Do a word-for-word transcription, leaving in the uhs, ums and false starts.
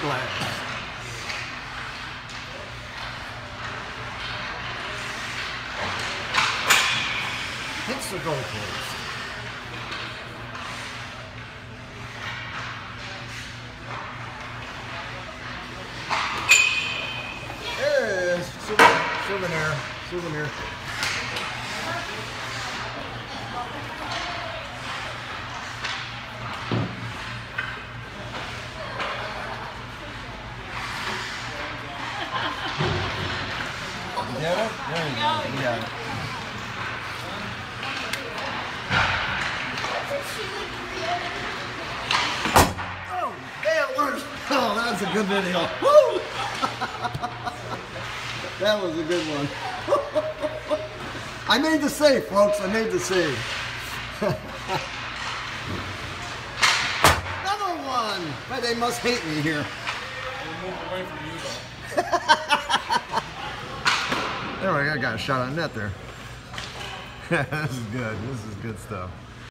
glass. Hits the goalpost. There it is. Souvenir. Souvenir. You got it? There you go. You got it. Oh, that works. Oh, that's a good video. Woo! That was a good one. I made the save, folks. I made the save. Another one. But they must hate me here. We'll move away from you, though. There we go. I got a shot on net there. This is good. This is good stuff.